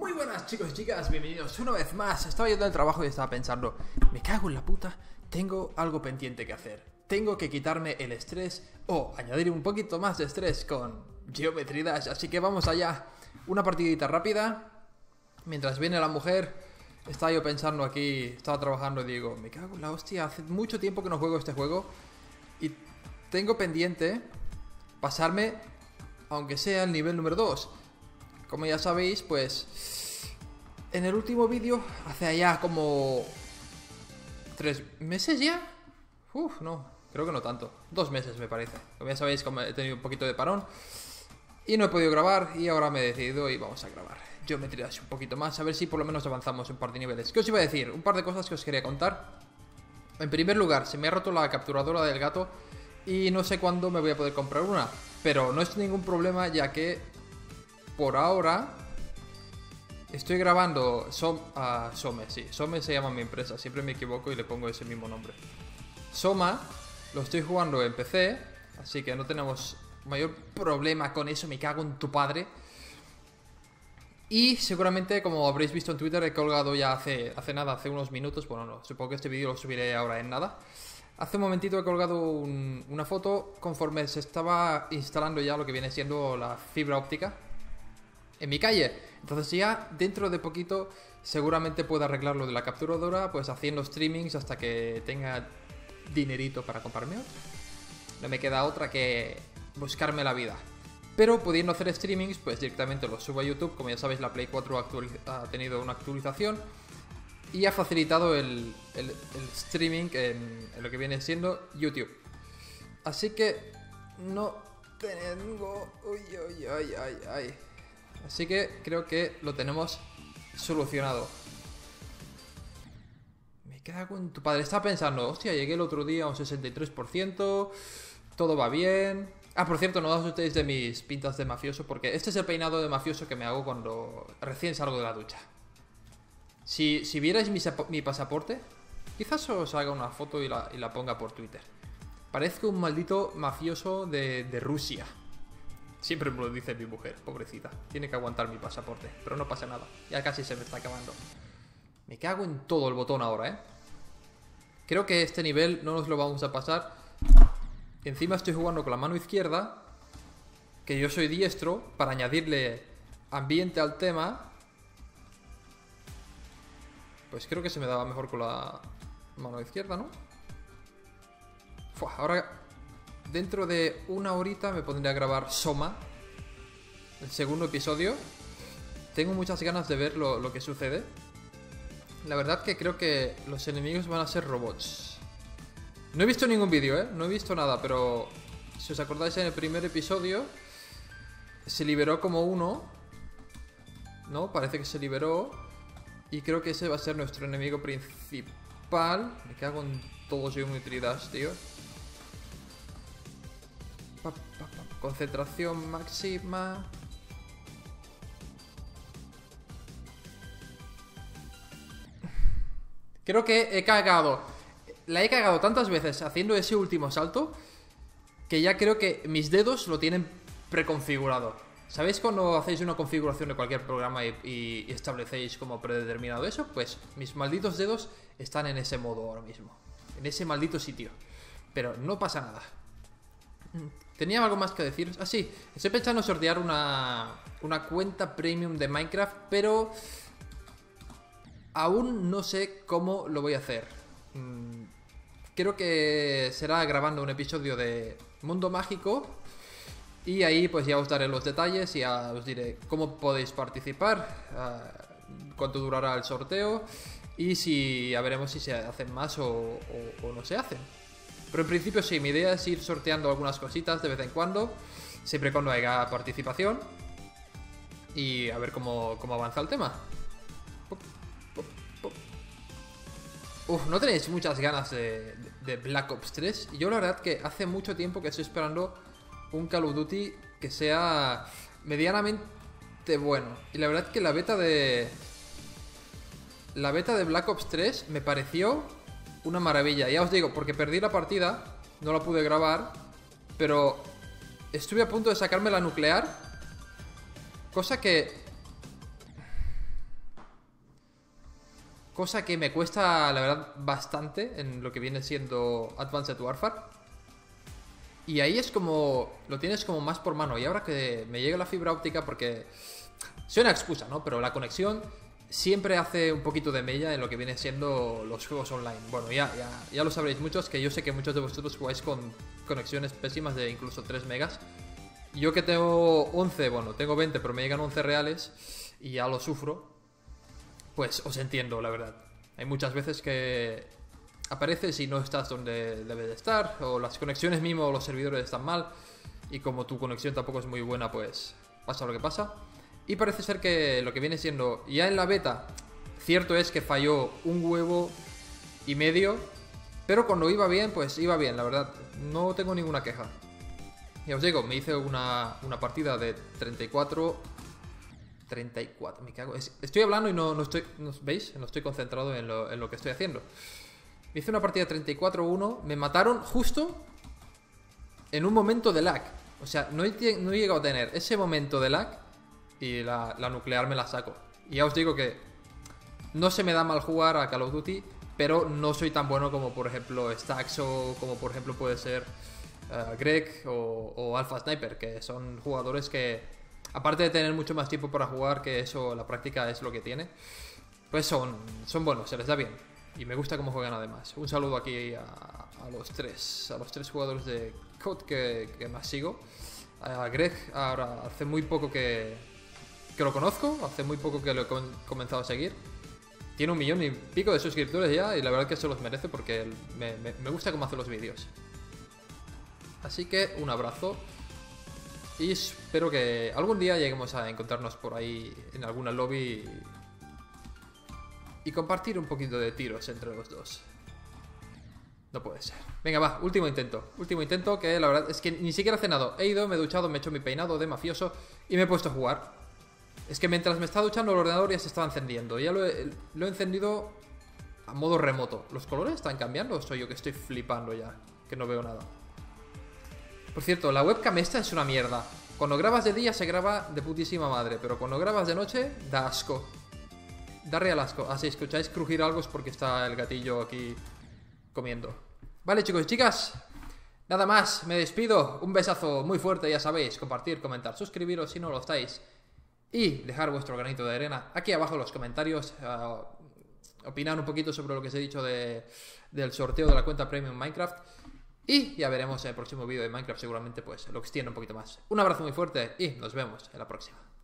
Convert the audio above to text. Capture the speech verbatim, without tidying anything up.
Muy buenas chicos y chicas, bienvenidos una vez más. Estaba yendo al trabajo y estaba pensando, me cago en la puta, tengo algo pendiente que hacer. Tengo que quitarme el estrés o añadir un poquito más de estrés con Geometry Dash. Así que vamos allá, una partidita rápida. Mientras viene la mujer, estaba yo pensando aquí, estaba trabajando y digo, me cago en la hostia, hace mucho tiempo que no juego este juego y tengo pendiente pasarme, aunque sea el nivel número dos. Como ya sabéis, pues en el último vídeo, hace allá como tres meses ya. Uf, no, creo que no tanto. Dos meses me parece. Como ya sabéis, como he tenido un poquito de parón y no he podido grabar, y ahora me he decidido y vamos a grabar Geometry Dash un poquito más, a ver si por lo menos avanzamos un par de niveles. ¿Qué os iba a decir? Un par de cosas que os quería contar. En primer lugar, se me ha roto la capturadora del gato y no sé cuándo me voy a poder comprar una, pero no es ningún problema, ya que por ahora estoy grabando Som uh, Some, sí, Some se llama mi empresa, siempre me equivoco y le pongo ese mismo nombre. Soma, lo estoy jugando en P C, así que no tenemos mayor problema con eso, me cago en tu padre. Y seguramente, como habréis visto en Twitter, he colgado ya hace, hace nada, hace unos minutos, bueno, no, supongo que este vídeo lo subiré ahora en nada. Hace un momentito he colgado un, una foto conforme se estaba instalando ya lo que viene siendo la fibra óptica en mi calle. Entonces ya dentro de poquito seguramente puedo arreglar lo de la capturadora, pues haciendo streamings hasta que tenga dinerito para comprarme otra. No me queda otra que buscarme la vida. Pero pudiendo hacer streamings, pues directamente lo subo a YouTube. Como ya sabéis, la Play cuatro ha tenido una actualización y ha facilitado el, el, el streaming en, en lo que viene siendo YouTube. Así que no tengo... Uy, uy, uy, ay, ay. Así que creo que lo tenemos solucionado. Me cago en tu padre. Estaba pensando, hostia, llegué el otro día a un sesenta y tres por ciento. Todo va bien. Ah, por cierto, no os asustéis de mis pintas de mafioso, porque este es el peinado de mafioso que me hago cuando recién salgo de la ducha. Si, si vierais mi, mi pasaporte, quizás os haga una foto y la, y la ponga por Twitter. Parezco un maldito mafioso de, de Rusia. Siempre me lo dice mi mujer, pobrecita. Tiene que aguantar mi pasaporte, pero no pasa nada. Ya casi se me está acabando. Me cago en todo el botón ahora, ¿eh? Creo que este nivel no nos lo vamos a pasar. Encima estoy jugando con la mano izquierda, que yo soy diestro, para añadirle ambiente al tema. Pues creo que se me daba mejor con la mano izquierda, ¿no? Fua, ahora... Dentro de una horita me pondré a grabar Soma, el segundo episodio. Tengo muchas ganas de ver lo, lo que sucede. La verdad que creo que los enemigos van a ser robots. No he visto ningún vídeo, ¿eh? No he visto nada, pero si os acordáis, en el primer episodio se liberó como uno, ¿no? Parece que se liberó. Y creo que ese va a ser nuestro enemigo principal. Me cago en todos Geometry Dash, tío. Pa, pa, pa. Concentración máxima. Creo que he cagado. La he cagado tantas veces haciendo ese último salto que ya creo que mis dedos lo tienen preconfigurado. ¿Sabéis cuando hacéis una configuración de cualquier programa y, y, y establecéis como predeterminado eso? Pues mis malditos dedos están en ese modo ahora mismo. En ese maldito sitio. Pero no pasa nada. Tenía algo más que decir. Ah, sí, estoy pensando sortear una, una cuenta premium de Minecraft, pero aún no sé cómo lo voy a hacer. mm, Creo que será grabando un episodio de Mundo Mágico y ahí pues ya os daré los detalles y ya os diré cómo podéis participar, uh, cuánto durará el sorteo y si ya veremos si se hacen más o, o, o no se hacen. Pero en principio sí, mi idea es ir sorteando algunas cositas de vez en cuando, siempre y cuando haya participación, y a ver cómo, cómo avanza el tema. Uf, ¿no tenéis muchas ganas de, de Black Ops tres? Yo la verdad que hace mucho tiempo que estoy esperando un Call of Duty que sea medianamente bueno. Y la verdad que la beta de... La beta de Black Ops tres me pareció una maravilla. Ya os digo, porque perdí la partida, no la pude grabar, pero estuve a punto de sacarme la nuclear, cosa que cosa que me cuesta, la verdad, bastante en lo que viene siendo Advanced Warfare. Y ahí es como, lo tienes como más por mano. Y ahora que me llega la fibra óptica, porque suena excusa, ¿no? Pero la conexión siempre hace un poquito de mella en lo que viene siendo los juegos online. Bueno, ya, ya, ya lo sabréis muchos, que yo sé que muchos de vosotros jugáis con conexiones pésimas de incluso tres megas. Yo que tengo once, bueno, tengo veinte, pero me llegan once reales y ya lo sufro. Pues os entiendo, la verdad. Hay muchas veces que apareces y no estás donde debes de estar, o las conexiones mismo o los servidores están mal, y como tu conexión tampoco es muy buena, pues pasa lo que pasa. Y parece ser que lo que viene siendo, ya en la beta, cierto es que falló un huevo y medio, pero cuando iba bien, pues iba bien, la verdad. No tengo ninguna queja. Ya os digo, me hice una, una partida de treinta y cuatro... treinta y cuatro, me cago. Es, estoy hablando y no, no estoy... ¿no, ¿veis? No estoy concentrado en lo, en lo que estoy haciendo. Me hice una partida de treinta y cuatro uno. Me mataron justo en un momento de lag. O sea, no he, no he llegado a tener ese momento de lag y la, la nuclear me la saco. Y ya os digo que no se me da mal jugar a Call of Duty, pero no soy tan bueno como por ejemplo Stax o como por ejemplo puede ser uh, Greg o, o Alpha Sniper, que son jugadores que, aparte de tener mucho más tiempo para jugar, que eso, la práctica es lo que tiene, pues son, son buenos, se les da bien. Y me gusta cómo juegan además. Un saludo aquí a, a los tres a los tres jugadores de C O D que, que más sigo. A Greg, ahora hace muy poco que, que lo conozco, hace muy poco que lo he comenzado a seguir. Tiene un millón y pico de suscriptores ya, y la verdad que se los merece porque me, me, me gusta cómo hace los vídeos. Así que un abrazo. Y espero que algún día lleguemos a encontrarnos por ahí en alguna lobby y compartir un poquito de tiros entre los dos. No puede ser. Venga, va, último intento. Último intento que la verdad es que ni siquiera he cenado. He ido, me he duchado, me he hecho mi peinado de mafioso y me he puesto a jugar. Es que mientras me estaba duchando el ordenador ya se estaba encendiendo. Ya lo he, lo he encendido a modo remoto. ¿Los colores están cambiando o soy yo que estoy flipando ya? Que no veo nada. Por cierto, la webcam esta es una mierda. Cuando grabas de día se graba de putísima madre, pero cuando grabas de noche da asco. Da real asco. Ah, si escucháis crujir algo es porque está el gatillo aquí comiendo. Vale, chicos y chicas, nada más, me despido. Un besazo muy fuerte, ya sabéis. Compartir, comentar, suscribiros si no lo estáis. Y dejar vuestro granito de arena aquí abajo en los comentarios. Uh, opinar un poquito sobre lo que os he dicho de, del sorteo de la cuenta Premium Minecraft. Y ya veremos en el próximo vídeo de Minecraft, seguramente pues lo extiendo un poquito más. Un abrazo muy fuerte y nos vemos en la próxima.